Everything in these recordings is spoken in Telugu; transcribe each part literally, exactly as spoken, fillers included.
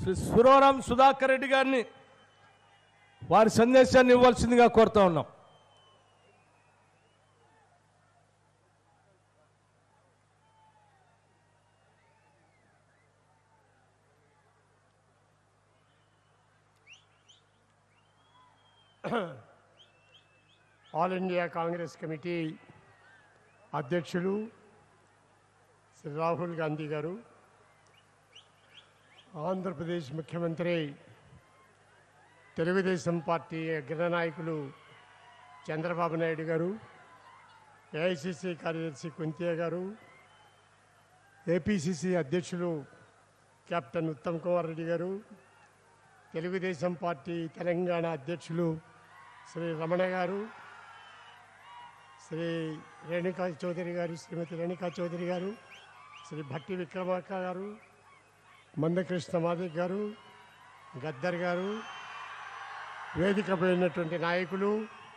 శ్రీ సురవరం సుధాకర్ రెడ్డి గారిని వారి సందేశాన్ని ఇవ్వాల్సిందిగా కోరుతా ఉన్నాం. ఆల్ ఇండియా కాంగ్రెస్ కమిటీ అధ్యక్షులు శ్రీ రాహుల్ గాంధీ గారు, ఆంధ్రప్రదేశ్ ముఖ్యమంత్రి తెలుగుదేశం పార్టీ అగ్రనాయకులు చంద్రబాబు నాయుడు గారు, ఏఐసిసి కార్యదర్శి కుంతియా గారు, ఏపీసీసీ అధ్యక్షులు కెప్టెన్ ఉత్తమ్ కుమార్ రెడ్డి గారు, తెలుగుదేశం పార్టీ తెలంగాణ అధ్యక్షులు శ్రీ రమణ గారు, శ్రీ రేణుకా చౌదరి గారు, శ్రీమతి రేణుకా చౌదరి గారు, శ్రీ భట్టి విక్రమార్క గారు, మందకృష్ణ మాదిక్ గారు, గద్దర్ గారు, వేదికపై ఉన్నటువంటి నాయకులు,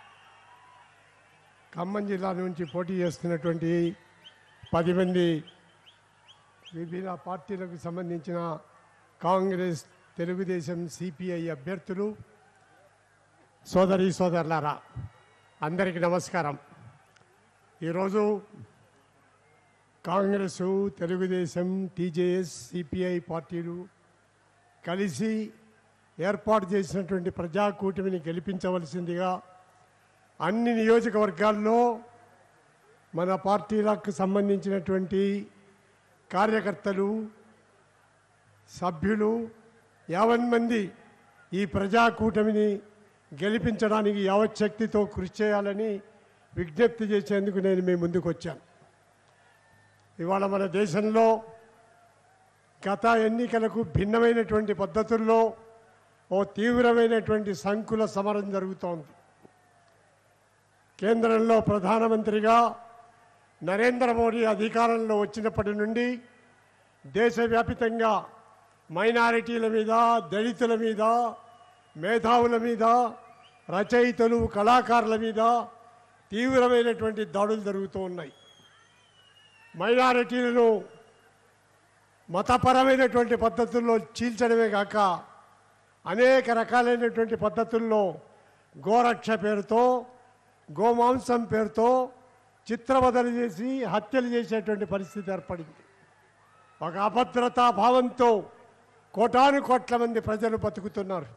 ఖమ్మం జిల్లా నుంచి పోటీ చేస్తున్నటువంటి పది మంది వివిధ పార్టీలకు సంబంధించిన కాంగ్రెస్, తెలుగుదేశం, సిపిఐ అభ్యర్థులు, సోదరి సోదరులారా, అందరికీ నమస్కారం. ఈరోజు కాంగ్రెస్, తెలుగుదేశం, టీజేఎస్, సిపిఐ పార్టీలు కలిసి ఏర్పాటు చేసినటువంటి ప్రజాకూటమిని గెలిపించవలసిందిగా అన్ని నియోజకవర్గాల్లో మన పార్టీలకు సంబంధించినటువంటి కార్యకర్తలు, సభ్యులు యావన్ మంది ఈ ప్రజాకూటమిని గెలిపించడానికి యావచ్చక్తితో కృషి చేయాలని విజ్ఞప్తి చేసేందుకు నేను మీ ముందుకు వచ్చాను. ఇవాళ మన దేశంలో గత ఎన్నికలకు భిన్నమైనటువంటి పద్ధతుల్లో ఓ తీవ్రమైనటువంటి సంకుల సమరం జరుగుతోంది. కేంద్రంలో ప్రధానమంత్రిగా నరేంద్ర మోడీ అధికారంలో వచ్చినప్పటి నుండి దేశవ్యాప్తంగా మైనారిటీల మీద, దళితుల మీద, మేధావుల మీద, రచయితలు, కళాకారుల మీద తీవ్రమైనటువంటి దాడులు జరుగుతూ ఉన్నాయి. మైనారిటీలను మతపరమైనటువంటి పద్ధతుల్లో చీల్చడమే కాక అనేక రకాలైనటువంటి పద్ధతుల్లో గోరక్ష పేరుతో, గోమాంసం పేరుతో చిత్రవదలు చేసి హత్యలు చేసేటువంటి పరిస్థితి ఏర్పడింది. ఒక అభద్రతా భావంతో కోటాను కోట్ల మంది ప్రజలు బతుకుతున్నారు.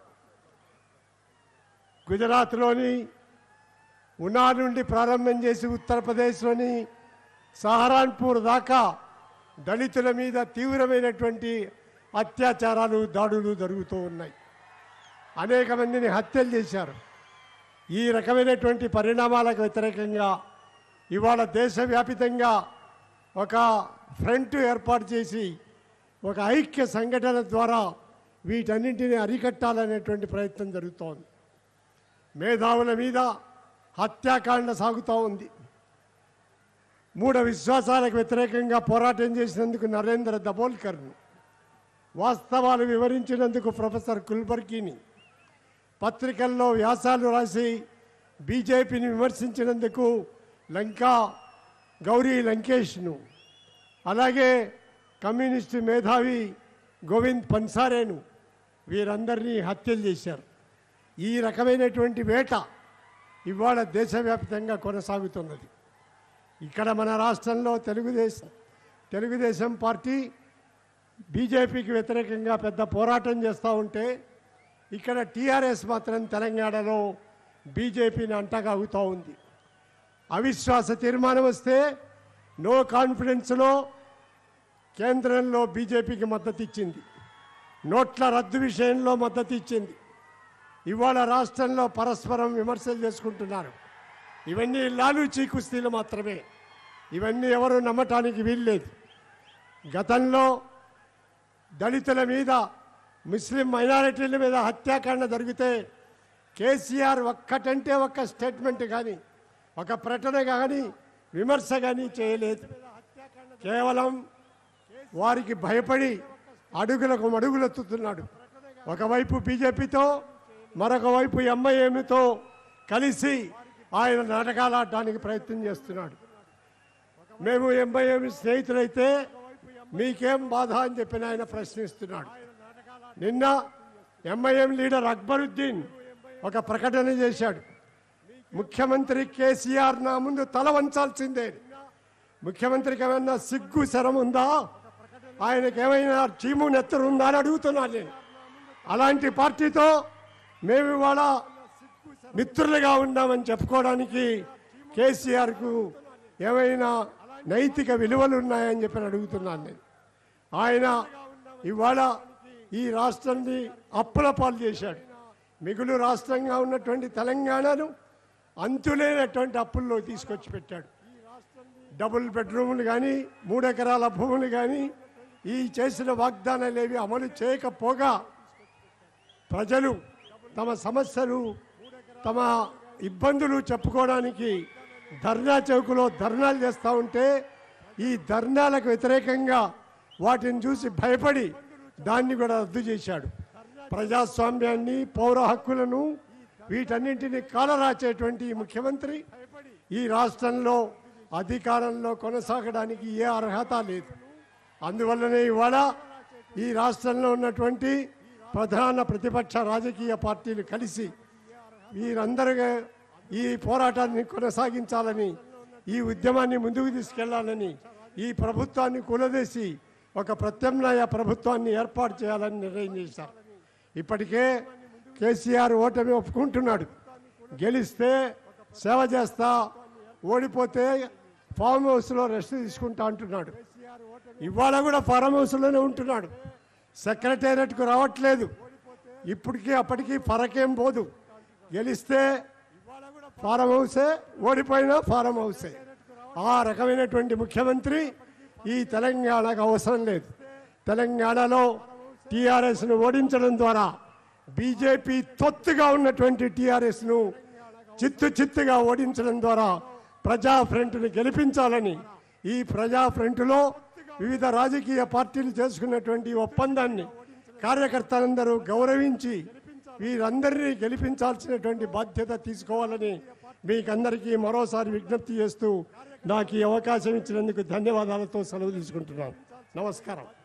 గుజరాత్లోని ఉనా నుండి ప్రారంభం చేసి ఉత్తరప్రదేశ్లోని సహరాన్పూర్ దాకా దళితుల మీద తీవ్రమైనటువంటి అత్యాచారాలు, దాడులు జరుగుతూ ఉన్నాయి. అనేక మందిని హత్యలు చేశారు. ఈ రకమైనటువంటి పరిణామాలకు వ్యతిరేకంగా ఇవాళ దేశవ్యాపితంగా ఒక ఫ్రంట్ ఏర్పాటు చేసి ఒక ఐక్య సంఘటన ద్వారా వీటన్నింటినీ అరికట్టాలనేటువంటి ప్రయత్నం జరుగుతోంది. మేధావుల మీద హత్యాకాండ సాగుతూ ఉంది. మూఢ విశ్వాసాలకు వ్యతిరేకంగా పోరాటం చేసినందుకు నరేంద్ర దబోల్కర్ను, వాస్తవాలు వివరించినందుకు ప్రొఫెసర్ కుల్బర్గీని, పత్రికల్లో వ్యాసాలు రాసి బీజేపీని విమర్శించినందుకు లంకా గౌరీ లంకేష్ను, అలాగే కమ్యూనిస్టు మేధావి గోవింద్ పన్సారేను, వీరందరినీ హత్యలు చేశారు. ఈ రకమైనటువంటి వేట ఇవాళ దేశవ్యాప్తంగా కొనసాగుతున్నది. ఇక్కడ మన రాష్ట్రంలో తెలుగుదేశం తెలుగుదేశం పార్టీ బీజేపీకి వ్యతిరేకంగా పెద్ద పోరాటం చేస్తూ ఉంటే, ఇక్కడ టీఆర్ఎస్ మాత్రం తెలంగాణలో బీజేపీని అంటగాగుతూ ఉంది. అవిశ్వాస తీర్మానం వస్తే నో కాన్ఫిడెన్స్లో కేంద్రంలో బీజేపీకి మద్దతు ఇచ్చింది. నోట్ల రద్దు విషయంలో మద్దతు ఇచ్చింది. ఇవాళ రాష్ట్రంలో పరస్పరం విమర్శలు చేసుకుంటున్నారు. ఇవన్నీ లాలూచీ కుస్తీలు మాత్రమే. ఇవన్నీ ఎవరు నమ్మటానికి వీల్లేదు. గతంలో దళితుల మీద, ముస్లిం మైనారిటీల మీద హత్యాకాండ జరిగితే కేసీఆర్ ఒక్కటంటే ఒక్క స్టేట్మెంట్ కానీ, ఒక ప్రకటన కానీ, విమర్శ కానీ చేయలేదు. కేవలం వారికి భయపడి అడుగులకు అడుగులెత్తుతున్నాడు. ఒకవైపు బీజేపీతో, మరొక వైపు ఎంఐఎంతో కలిసి ఆయన నాటకాలు ఆడడానికి ప్రయత్నం చేస్తున్నాడు. మేము ఎంఐఎం స్నేహితులైతే మీకేం బాధ అని చెప్పిన ఆయన ప్రశ్నిస్తున్నాడు. నిన్న ఎంఐఎం లీడర్ అక్బరుద్దీన్ ఒక ప్రకటన చేశాడు. ముఖ్యమంత్రి కేసీఆర్ నా ముందు తల వంచాల్సిందే. ముఖ్యమంత్రికి ఏమైనా సిగ్గు శరం ఉందా, ఆయనకి ఏమైనా చీము నెత్తరు ఉందా అని అడుగుతున్నాను నేను. అలాంటి పార్టీతో మేము ఇవాళ మిత్రులుగా ఉన్నామని చెప్పుకోవడానికి కేసీఆర్కు ఏమైనా నైతిక విలువలు ఉన్నాయని చెప్పి అడుగుతున్నాను నేను. ఆయన ఇవాళ ఈ రాష్ట్రాన్ని అప్పుల పాలు చేశాడు. మిగులు రాష్ట్రంగా ఉన్నటువంటి తెలంగాణను అంతులేనటువంటి అప్పుల్లో తీసుకొచ్చి పెట్టాడు. డబుల్ బెడ్రూములు కానీ, మూడెకరాల భూములు కానీ, ఈ చేసిన వాగ్దానాలు ఏవి అమలు చేయకపోగా ప్రజలు తమ సమస్యలు, తమ ఇబ్బందులు చెప్పుకోవడానికి ధర్నా చౌకులో ధర్నాలు చేస్తూ ఉంటే, ఈ ధర్నాలకు వ్యతిరేకంగా వాటిని చూసి భయపడి దాన్ని కూడా రద్దు చేశాడు. ప్రజాస్వామ్యాన్ని, పౌర హక్కులను, వీటన్నింటినీ కాలరాచేటువంటి ముఖ్యమంత్రి ఈ రాష్ట్రంలో అధికారంలో కొనసాగడానికి ఏ అర్హత లేదు. అందువల్లనే ఇవాళ ఈ రాష్ట్రంలో ఉన్నటువంటి ప్రధాన ప్రతిపక్ష రాజకీయ పార్టీలు కలిసి వీరందరూ ఈ పోరాటాన్ని కొనసాగించాలని, ఈ ఉద్యమాన్ని ముందుకు తీసుకెళ్లాలని, ఈ ప్రభుత్వాన్ని కూలదేసి ఒక ప్రత్యామ్నాయ ప్రభుత్వాన్ని ఏర్పాటు చేయాలని నిర్ణయం చేశారు. ఇప్పటికే కేసీఆర్ ఓటమి ఒప్పుకుంటున్నాడు. గెలిస్తే సేవ చేస్తా, ఓడిపోతే ఫామ్ హౌస్లో రెస్ట్ తీసుకుంటా అంటున్నాడు. ఇవాళ కూడా ఫారం హౌస్లోనే ఉంటున్నాడు. సెక్రటేరియట్కు రావట్లేదు. ఇప్పటికీ అప్పటికీ ఫరకేం పోదు. గెలిస్తే ఫారం హౌసే, ఓడిపోయినా ఫారం హౌసే. ఆ రకమైనటువంటి ముఖ్యమంత్రి ఈ తెలంగాణకు అవసరం లేదు. తెలంగాణలో టీఆర్ఎస్ను ఓడించడం ద్వారా బీజేపీ తొత్తుగా ఉన్నటువంటి టీఆర్ఎస్ను చిత్తు చిత్తుగా ఓడించడం ద్వారా ప్రజా ఫ్రంట్ను గెలిపించాలని, ఈ ప్రజా ఫ్రంట్లో వివిధ రాజకీయ పార్టీలు చేసుకున్నటువంటి ఒప్పందాన్ని కార్యకర్తలందరూ గౌరవించి వీరందరినీ గెలిపించాల్సినటువంటి బాధ్యత తీసుకోవాలని మీకందరికీ మరోసారి విజ్ఞప్తి చేస్తూ నాకు ఈ అవకాశం ఇచ్చినందుకు ధన్యవాదాలతో సెలవు తీసుకుంటున్నాను. నమస్కారం.